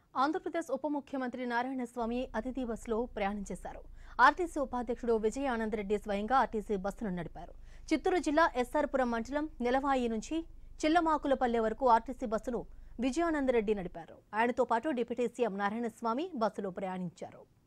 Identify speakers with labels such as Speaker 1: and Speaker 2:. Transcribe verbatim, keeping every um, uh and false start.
Speaker 1: ఆంధ్రప్రదేశ్ ఉప ముఖ్యమంత్రి నారాయణ స్వామి అతిథి బస్సులో ప్రయాణం చేశారు. ఆర్టీసీ ఉపాధ్యక్షుడు విజయానంద రెడ్డి స్వయంగా ఆర్టీసీ బస్సును నడిపారు. చిత్తూరు జిల్లా ఎస్ఆర్పురం మండలం నిలవాయి నుంచి చిల్లమాకులపల్లె వరకు ఆర్టీసీ బస్సును విజయానంద రెడ్డి నడిపారు. ఆయనతో పాటు డిప్యూటీ సీఎం నారాయణ స్వామి బస్సులో ప్రయాణించారు.